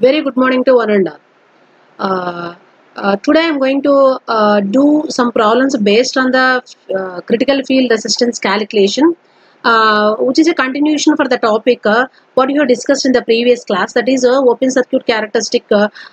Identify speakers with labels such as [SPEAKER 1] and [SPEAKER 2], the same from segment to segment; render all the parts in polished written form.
[SPEAKER 1] Very good morning to one and all. Today I am going to do some problems based on the critical field resistance calculation, which is a continuation for the topic what you have discussed in the previous class, that is open circuit characteristic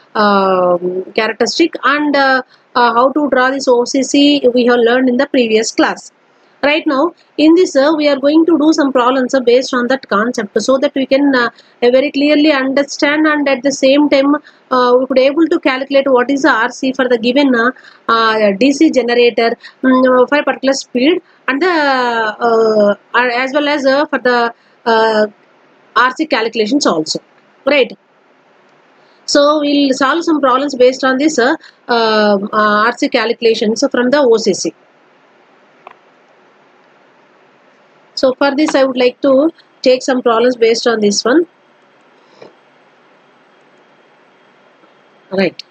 [SPEAKER 1] and how to draw this OCC we have learned in the previous class. Right now in this we are going to do some problems based on that concept, so that we can very clearly understand, and at the same time we could able to calculate what is the RC for the given DC generator for a particular speed, and the as well as for the RC calculations also, right? So we'll solve some problems based on this RC calculations from the OCC. So for this I would like to take some problems based on this one. Right.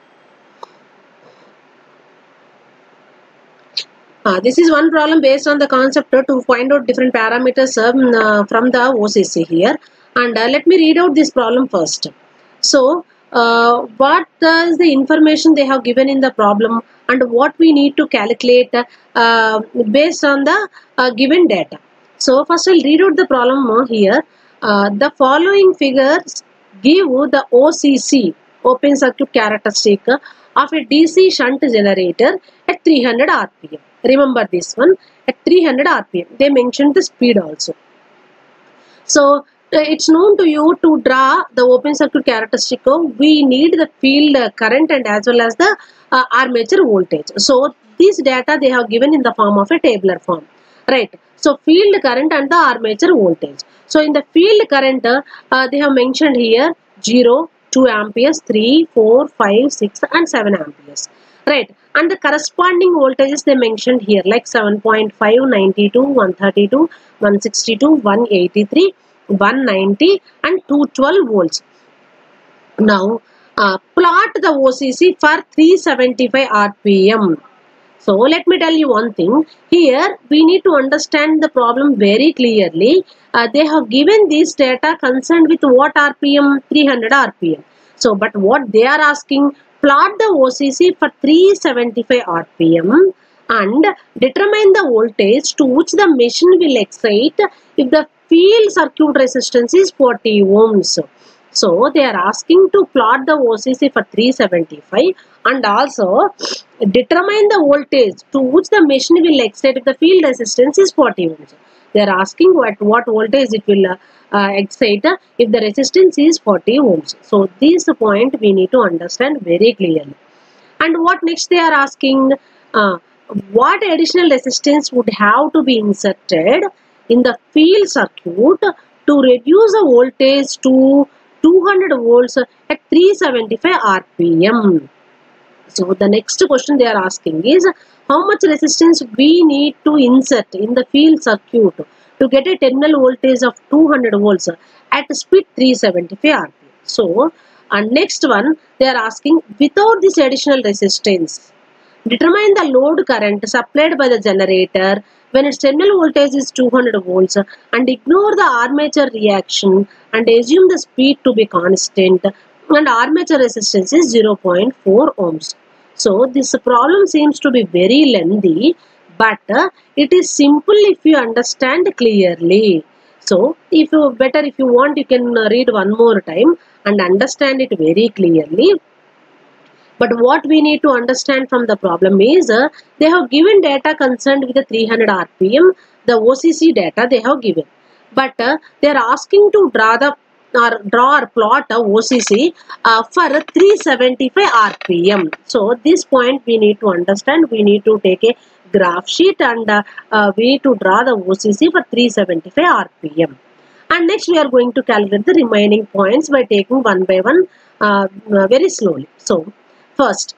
[SPEAKER 1] This is one problem based on the concept to find out different parameters from the OCC here. And let me read out this problem first. So what is the information they have given in the problem, and what we need to calculate based on the given data. So first I'll read out the problem here. The following figures give the OCC, open circuit characteristic, of a DC shunt generator at 300 RPM. Remember this one, at 300 RPM. They mentioned the speed also. So it's known to you to draw the open circuit characteristic. We need the field current and as well as the armature voltage. So these data they have given in the form of a tabular form, right? So field current and the armature voltage. So in the field current they have mentioned here 0, 2 amperes, 3, 4, 5, 6 and 7 amperes, right? And the corresponding voltages they mentioned here, like 7.5, 92, 132, 162, 183, 190 and 212 volts. Now plot the OCC for 375 RPM. So let me tell you one thing. Here we need to understand the problem very clearly. They have given this data concerned with what RPM? 300 RPM. So but what they are asking, plot the OCC for 375 RPM and determine the voltage to which the machine will excite if the field circuit resistance is 40 ohms. So they are asking to plot the OCC for 375 and also determine the voltage to which the machine will excite if the field resistance is 40 ohms. They are asking what voltage it will excite if the resistance is 40 ohms. So this point we need to understand very clearly. And what next they are asking, what additional resistance would have to be inserted in the field circuit to reduce the voltage to 200 volts at 375 RPM. So the next question they are asking is, how much resistance we need to insert in the field circuit to get a terminal voltage of 200 volts at speed 375 RPM. So and next one they are asking, without this additional resistance, determine the load current supplied by the generator when its terminal voltage is 200 volts and ignore the armature reaction and assume the speed to be constant and armature resistance is 0.4 ohms. So this problem seems to be very lengthy, but it is simple if you understand clearly. So if you want, you can read one more time and understand it very clearly. But what we need to understand from the problem is they have given data concerned with the 300 RPM, the OCC data they have given. But they are asking to draw or plot a OCC for 375 RPM. So this point we need to understand. We need to take a graph sheet and we need to draw the OCC for 375 RPM. And next we are going to calculate the remaining points by taking one by one very slowly. So first,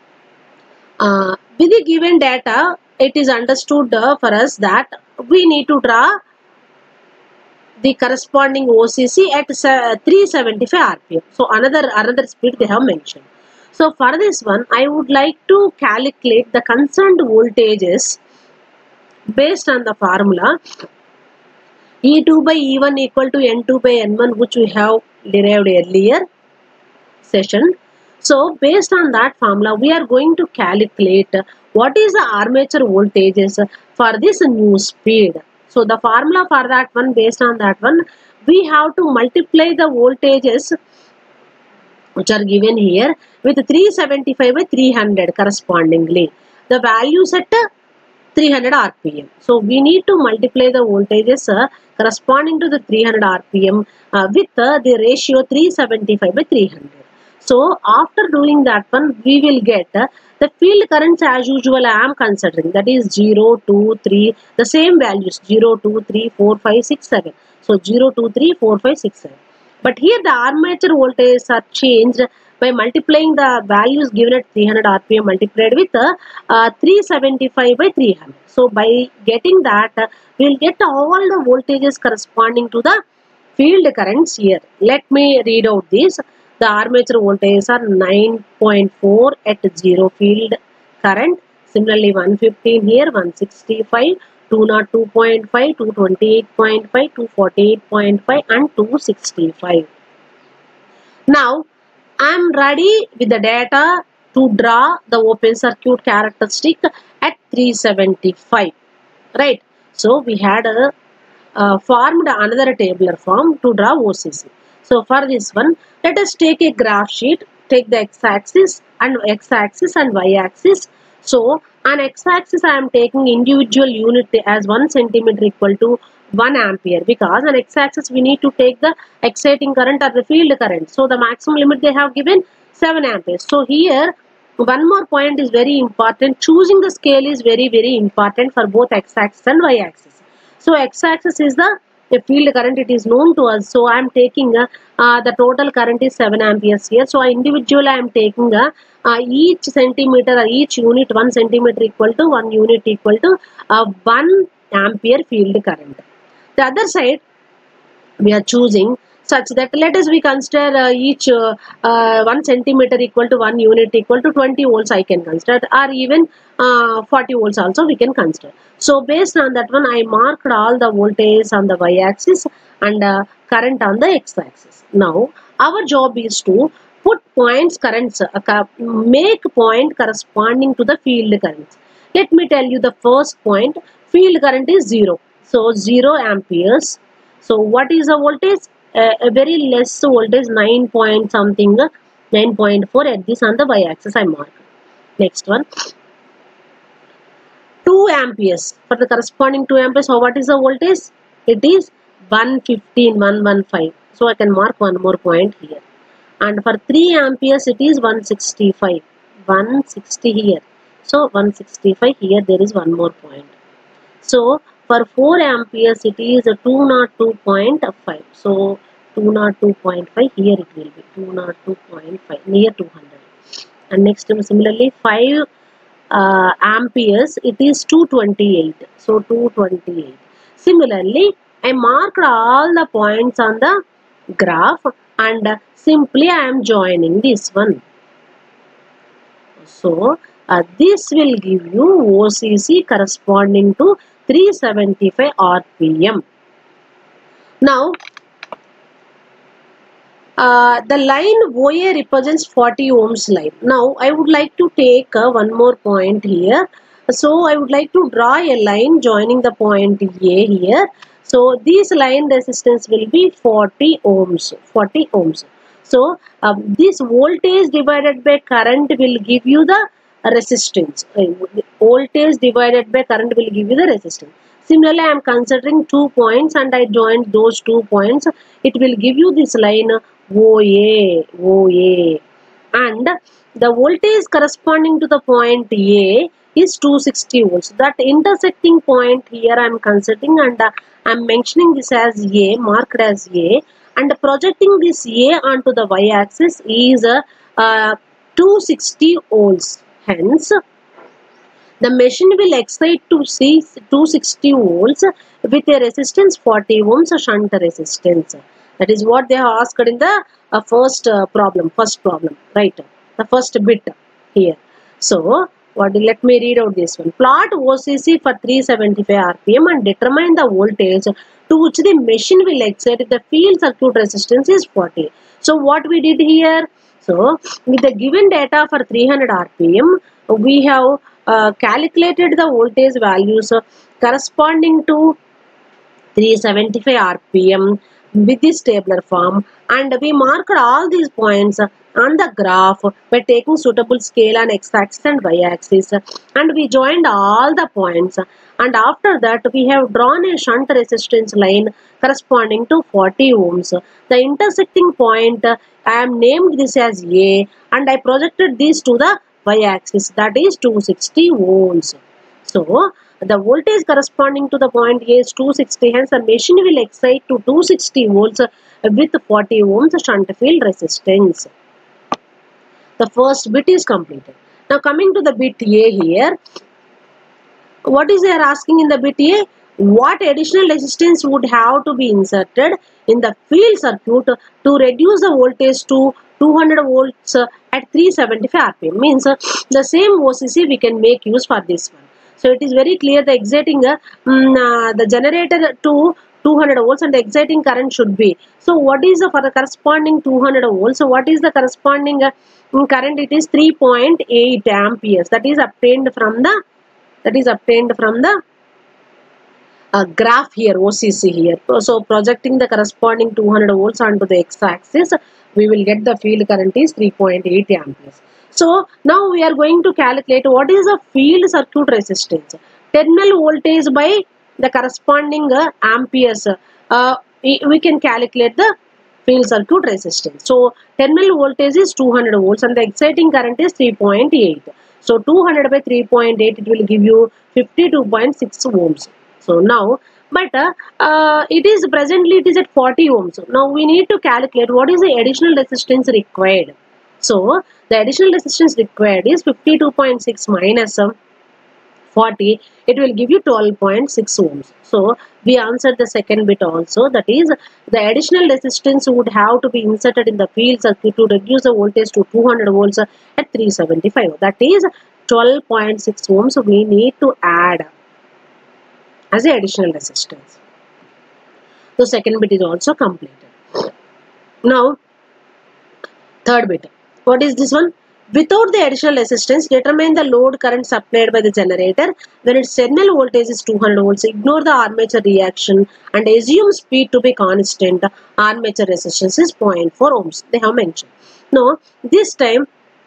[SPEAKER 1] with the given data, it is understood for us that we need to draw the corresponding OCC at 375 RPM. So another speed they have mentioned. So for this one, I would like to calculate the concerned voltages based on the formula E2 by E1 equal to N2 by N1, which we have derived earlier. session. So based on that formula, we are going to calculate what is the armature voltages for this new speed. So the formula for that one, based on that one, we have to multiply the voltages which are given here with 375 by 300 correspondingly. The values at 300 RPM. So we need to multiply the voltages corresponding to the 300 RPM with the ratio 375 by 300. So after doing that one, we will get the field currents as usual I am considering, that is 0, 2, 3, the same values 0, 2, 3, 4, 5, 6, 7. So 0, 2, 3, 4, 5, 6, 7. But here the armature voltages are changed by multiplying the values given at 300 RPM multiplied with 375 by 300. So by getting that, we will get all the voltages corresponding to the field currents here. Let me read out this. The armature voltages are 9.4 at 0 field current. Similarly 115 here, 165, 202.5, 228.5, 248.5 and 265. Now I am ready with the data to draw the open circuit characteristic at 375. Right. So we had formed another tabular form to draw OCC. So for this one, let us take a graph sheet, take the x-axis and y-axis. So on x-axis I am taking individual unit as 1 centimeter equal to 1 ampere, because on x-axis we need to take the exciting current or the field current. So the maximum limit they have given 7 amperes. So here one more point is very important. Choosing the scale is very important for both x-axis and y-axis. So x-axis is the field current, it is known to us. So I am taking the total current is 7 amperes here. So individually I am taking each centimeter or each unit 1 centimeter equal to 1 unit equal to 1 ampere field current. The other side we are choosing such that let us we consider each 1 centimeter equal to 1 unit equal to 20 volts I can consider, or even 40 volts also we can consider. So based on that one, I marked all the voltage on the y-axis and current on the x-axis. Now our job is to put points currents, make point corresponding to the field currents. Let me tell you the first point, field current is 0. So 0 amperes. So what is the voltage? A very less voltage, 9 point something, 9.4 at this on the y-axis I mark. Next one, 2 amperes. For the corresponding 2 amperes, so what is the voltage? It is 115, 115. So I can mark one more point here. And for 3 amperes, it is 165, 160 here. So 165 here, there is one more point. So for 4 amperes, it is 202.5. So 202.5 here it will be 202.5 near 200. And next similarly 5 amperes, it is 228. So 228. Similarly, I marked all the points on the graph and simply I am joining this one. So this will give you OCC corresponding to 375 RPM. Now the line OA represents 40 ohms line. Now I would like to take one more point here. So I would like to draw a line joining the point A here. So this line resistance will be 40 ohms. 40 ohms. So this voltage divided by current will give you the resistance. Voltage divided by current will give you the resistance. Similarly, I am considering 2 points and I joined those 2 points. It will give you this line OA. And the voltage corresponding to the point A is 260 volts. That intersecting point here I am considering and I am mentioning this as A, marked as A. And projecting this A onto the y-axis is 260 volts. Hence, the machine will excite to see 260 volts with a resistance 40 ohms shunt resistance. That is what they have asked in the first problem, right? The first bit here. So, let me read out this one. Plot OCC for 375 RPM and determine the voltage to which the machine will excite if the field circuit resistance is 40. So, what we did here? So with the given data for 300 RPM, we have calculated the voltage values corresponding to 375 RPM with this tabular form, and we marked all these points on the graph by taking suitable scale on x-axis and y-axis, and we joined all the points, and after that we have drawn a shunt resistance line corresponding to 40 ohms. The intersecting point I am named this as A, and I projected this to the y-axis, that is 260 volts. So the voltage corresponding to the point A is 260, hence the machine will excite to 260 volts with 40 ohms shunt field resistance. The first bit is completed. Now coming to the bit A here, what is they are asking in the bit A? What additional resistance would have to be inserted in the field circuit to reduce the voltage to 200 volts at 375 RPM? Means the same OCC we can make use for this one. So it is very clear the exciting the generator to 200 volts and the exciting current should be. So what is for the corresponding 200 volts? So what is the corresponding current? It is 3.8 amperes. That is obtained from the graph here, OCC here. So projecting the corresponding 200 volts onto the x-axis, we will get the field current is 3.8 amperes. So now we are going to calculate what is the field circuit resistance. Terminal voltage by the corresponding amperes. We can calculate the field circuit resistance. So terminal voltage is 200 volts and the exciting current is 3.8. So 200 by 3.8, it will give you 52.6 ohms. So now, but it is presently it is at 40 ohms. Now we need to calculate what is the additional resistance required. So the additional resistance required is 52.6 minus 40. It will give you 12.6 ohms. So we answered the second bit also. That is, the additional resistance would have to be inserted in the field circuit to reduce the voltage to 200 volts at 375. That is 12.6 ohms we need to add as a additional resistance. The second bit is also completed. Now, third bit. What is this one? Without the additional resistance, determine the load current supplied by the generator when its terminal voltage is 200 volts. Ignore the armature reaction and assume speed to be constant. Armature resistance is 0.4 ohms. They have mentioned. Now, this time,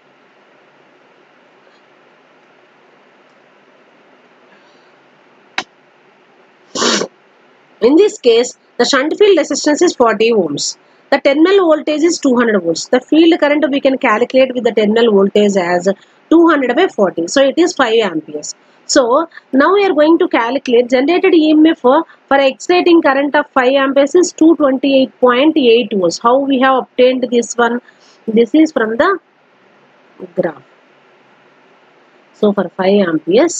[SPEAKER 1] in this case, the shunt field resistance is 40 ohms. The terminal voltage is 200 volts. The field current we can calculate with the terminal voltage as 200 by 40. So it is 5 amperes. So now we are going to calculate generated EMF for exciting current of 5 amperes is 228.8 volts. How we have obtained this one? This is from the graph. So for 5 amperes,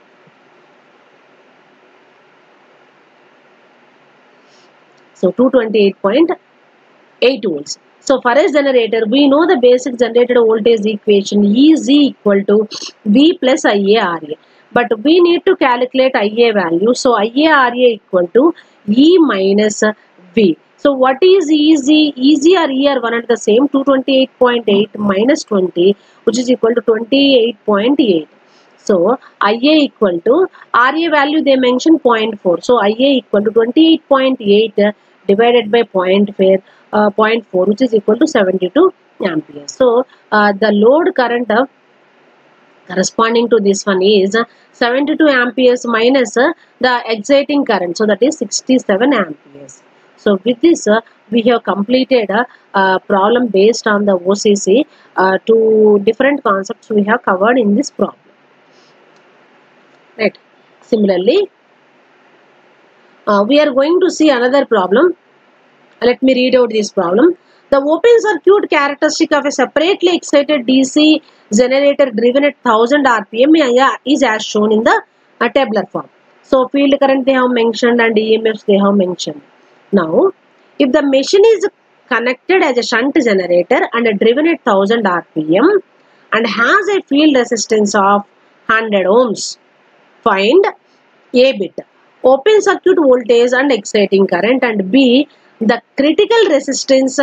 [SPEAKER 1] so 228.8 volts. So for a generator, we know the basic generated voltage equation EZ equal to V plus IaRa. But we need to calculate Ia value. So IaRa equal to E minus V. So what is EZ? EZ or E are one and the same. 228.8 minus 20, which is equal to 28.8. So Ia equal to Ra value they mentioned 0.4. So Ia equal to 28.8 divided by 0.4, which is equal to 72 amperes. So the load current corresponding to this one is 72 amperes minus the exciting current. So that is 67 amperes. So with this we have completed a problem based on the OCC. Two different concepts we have covered in this problem. Right. Similarly, we are going to see another problem. Let me read out this problem. The open circuit characteristic of a separately excited DC generator driven at 1000 RPM is as shown in the tabular form. So field current they have mentioned and EMFs they have mentioned. Now, if the machine is connected as a shunt generator and driven at 1000 RPM and has a field resistance of 100 ohms, find A bit open circuit voltage and exciting current, and B the critical resistance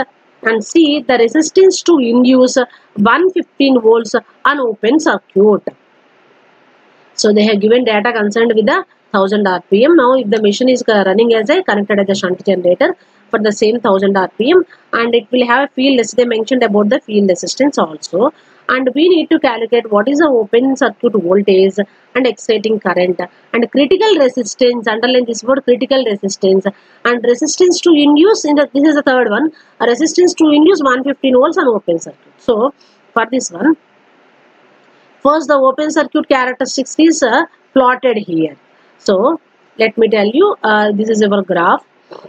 [SPEAKER 1] and see the resistance to induce 115 volts on open circuit. So they have given data concerned with the 1000 RPM. Now if the machine is running as a connected as a shunt generator for the same 1000 RPM, and it will have a field resistance, they mentioned about the field resistance also. And we need to calculate what is the open circuit voltage and exciting current and critical resistance. Underline this word, critical resistance, and resistance to induce in the, this is the third one, a resistance to induce 115 volts on open circuit. So for this one, first the open circuit characteristics is plotted here. So let me tell you, this is our graph.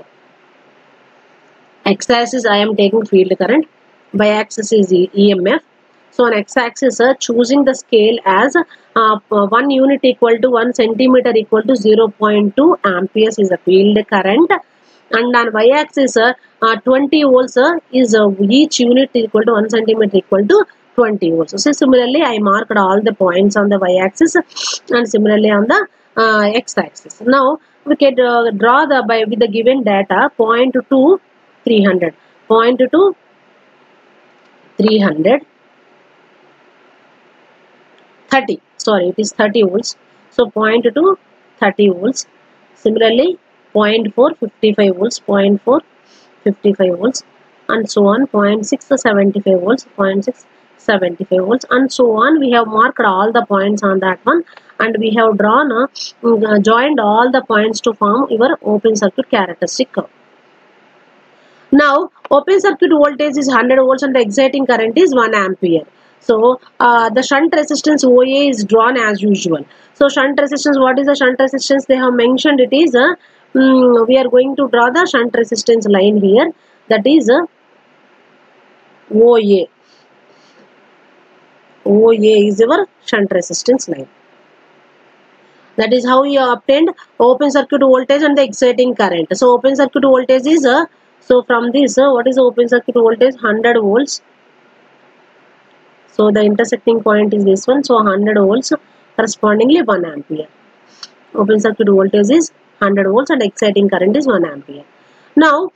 [SPEAKER 1] X-axis I am taking field current, y-axis is EMF. So on x-axis, choosing the scale as 1 unit equal to 1 centimeter equal to 0.2 amperes is the field current, and on y-axis 20 volts is each unit equal to 1 centimeter equal to 20 volts. So similarly, I marked all the points on the y-axis and similarly on the x-axis. Now we can draw the with the given data 0.2 300, 0.2 300. 30, sorry, it is 30 volts. So 0.2 30 volts. Similarly 0.4 55 volts, 0.4 55 volts, and so on. 0.6 75 volts, 0.6 75 volts, and so on. We have marked all the points on that one, and we have drawn joined all the points to form your open circuit characteristic curve. Now open circuit voltage is 100 volts and the exciting current is 1 ampere. So the shunt resistance OA is drawn as usual. So shunt resistance, what is the shunt resistance? They have mentioned it is we are going to draw the shunt resistance line here, that is OA. OA is our shunt resistance line. That is how you obtained open circuit voltage and the exciting current. So open circuit voltage is so from this what is the open circuit voltage? 100 volts. So the intersecting point is this one. So 100 volts, correspondingly 1 ampere. Open circuit voltage is 100 volts and exciting current is 1 ampere. Now,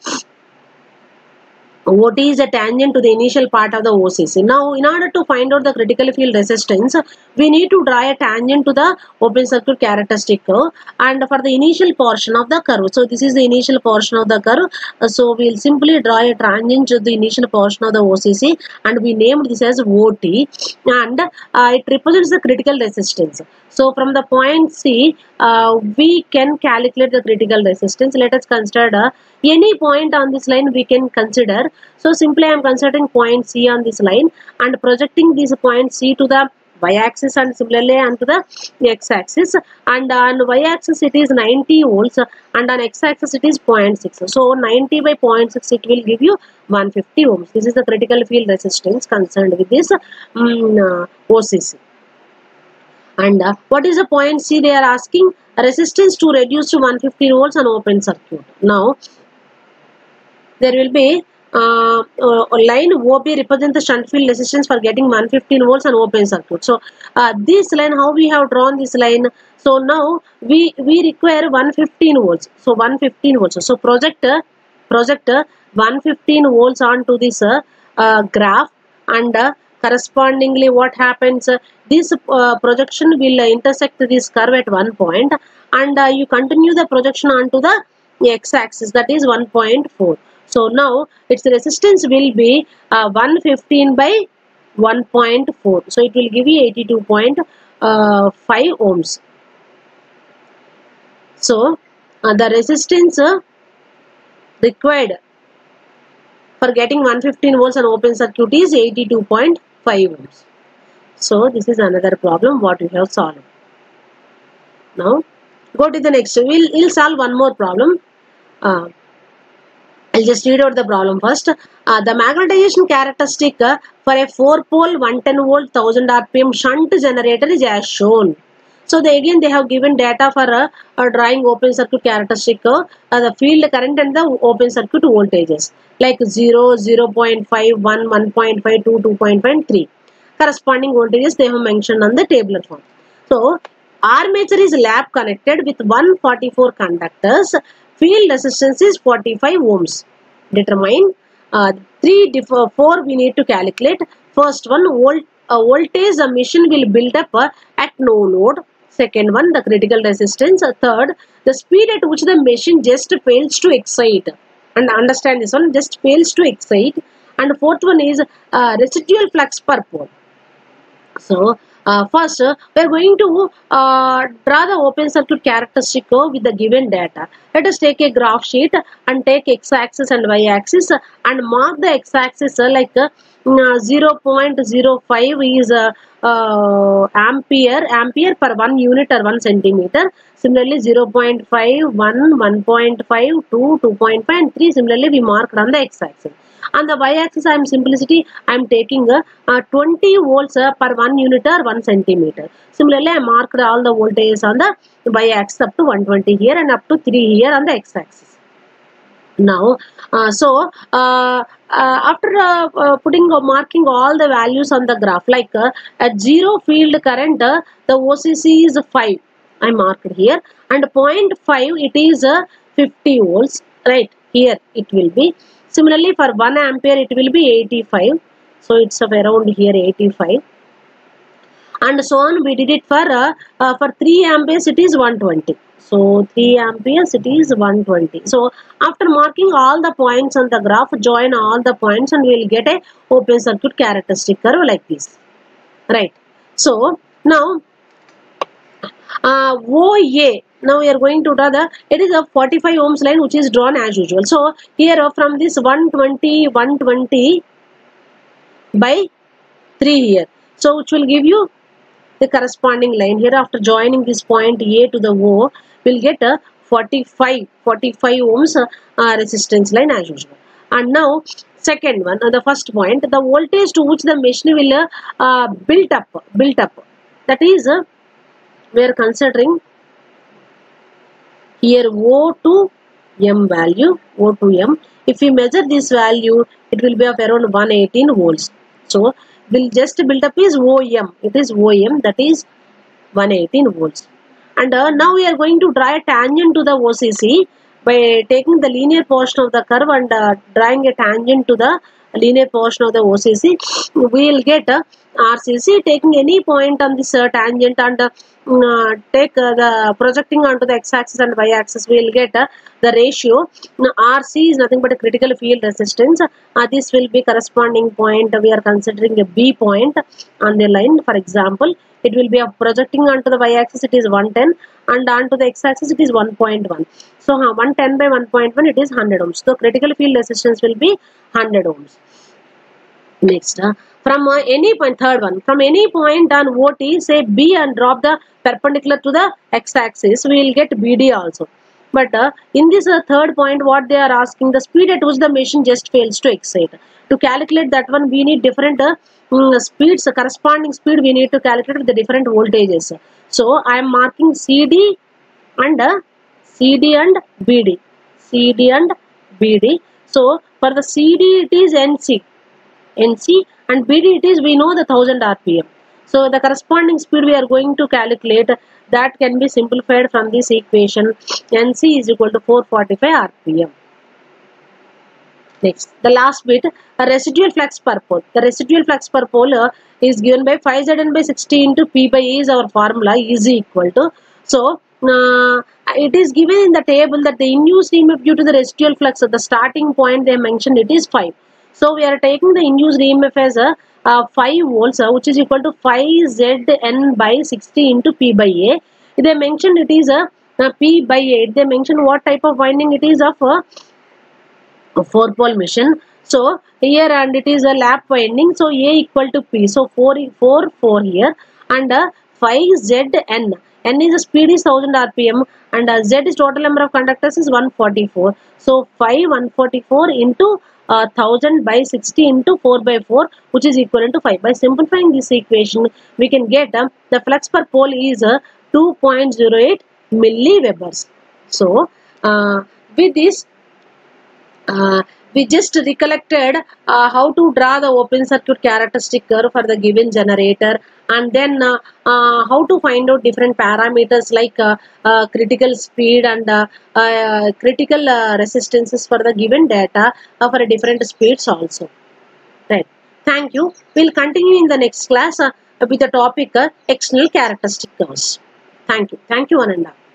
[SPEAKER 1] what is the tangent to the initial part of the OCC? Now, in order to find out the critical field resistance, we need to draw a tangent to the open circuit characteristic curve, and for the initial portion of the curve. So, this is the initial portion of the curve. So, we will simply draw a tangent to the initial portion of the OCC, and we named this as OT, and it represents the critical resistance. So, from the point C, we can calculate the critical resistance. Let us consider any point on this line we can consider. So simply I am considering point C on this line and projecting this point C to the y-axis and similarly onto the x-axis, and on y-axis it is 90 volts and on x-axis it is 0.6. So 90 by 0.6 it will give you 150 ohms. This is the critical field resistance concerned with this OCC. And what is the point C? They are asking resistance to reduce to 150 volts on open circuit. Now there will be a line OB represents the shunt field resistance for getting 115 volts on open circuit. So this line, how we have drawn this line? So now we require 115 volts. So 115 volts. So project 115 volts onto this graph, and correspondingly what happens? This projection will intersect this curve at one point, and you continue the projection onto the x-axis, that is 1.4. So now its resistance will be 115 by 1.4. So it will give you 82.5 ohms. So the resistance required for getting 115 volts on open circuit is 82.5 ohms. So this is another problem what we have solved. Now go to the next. We'll solve one more problem. I'll just read out the problem first. The magnetization characteristic for a 4-pole 110 volt 1000 RPM shunt generator is as shown. So they have given data for drawing open circuit characteristic, the field current and the open circuit voltages like 0, 0.5, 1, 1.5, 2, 2.3. Corresponding voltages they have mentioned on the tabular form. So armature is lap connected with 144 conductors. Field resistance is 45 ohms. Determine four we need to calculate. First one, voltage the machine will build up at no load. Second one, the critical resistance. Third, the speed at which the machine just fails to excite. And understand this one, just fails to excite. And fourth one is residual flux per pole. So first we are going to draw the open circuit characteristic curve with the given data. Let us take a graph sheet and take x-axis and y-axis and mark the x-axis like 0.05 is ampere per 1 unit or 1 centimeter. Similarly 0.5, 1, 1.5, 2, 2.5 and 3 similarly we marked on the x-axis. On the y-axis, I am simplicity. I am taking 20 volts per 1 unit or 1 centimeter. Similarly, I marked all the voltages on the y-axis up to 120 here and up to 3 here on the x-axis. Now, after marking all the values on the graph, like at 0 field current, the OCC is 5. I marked here, and 0.5 it is 50 volts. Right here it will be. Similarly, for 1 ampere, it will be 85. So, it's around here 85. And so on, we did it for 3 amperes, it is 120. So, 3 amperes, it is 120. So, after marking all the points on the graph, join all the points and we will get a open circuit characteristic curve like this. Right. So, now, OA. Now we are going to draw it is a 45 ohms line which is drawn as usual. So here from this 120 by 3 here. So which will give you the corresponding line here. After joining this point A to the O, we'll get a 45 ohms resistance line as usual. And now second one, the first point, the voltage to which the machine will built up. That is we are considering here O to M value, O to M. If we measure this value, it will be of around 118 volts. So, we'll just build up is OM. It is OM, that is 118 volts. And now we are going to draw a tangent to the OCC by taking the linear portion of the curve and drawing a tangent to the linear portion of the OCC. We will get RCC taking any point on this tangent and take the projecting onto the x-axis and y-axis. We will get the ratio. RC is nothing but a critical field resistance. This will be corresponding point. We are considering a B point on the line. For example, it will be projecting onto the y-axis. It is 110 and onto the x-axis it is 1.1. So 110 by 1.1 it is 100 ohms. So critical field resistance will be 100 ohms. Next, from any point, third one, from any point on OT, say B and drop the perpendicular to the x-axis, we will get BD also. But in this third point, what they are asking, the speed at which the machine just fails to excite. To calculate that one, we need different speeds, corresponding speed we need to calculate with the different voltages. So, I am marking CD and BD. CD and BD. So, for the CD, it is NC and BD it is, we know the 1000 RPM. So the corresponding speed we are going to calculate, that can be simplified from this equation. NC is equal to 445 RPM. Next, the last bit, a residual flux per pole. The residual flux per pole is given by 5Zn by 60 into P by A is our formula, is equal to. So it is given in the table that the induced EMF due to the residual flux at the starting point they mentioned it is 5. So we are taking the induced EMF as 5 volts, which is equal to 5Zn by 60 into P by A. They mentioned it is a P by A. They mentioned what type of winding it is of a 4-pole machine. So here and it is a lap winding. So A equal to P. So 4 here and 5Zn. N is the speed is 1000 RPM and Z is total number of conductors is 144. So 144 into 1000 by 60 into 4 by 4 which is equivalent to 5. By simplifying this equation, we can get the flux per pole is 2.08 milliwebers. So with this, we just recollected how to draw the open circuit characteristic curve for the given generator and then how to find out different parameters like critical speed and critical resistances for the given data for different speeds also. Right. Thank you. We'll continue in the next class with the topic external characteristic curves. Thank you. Thank you, Ananda.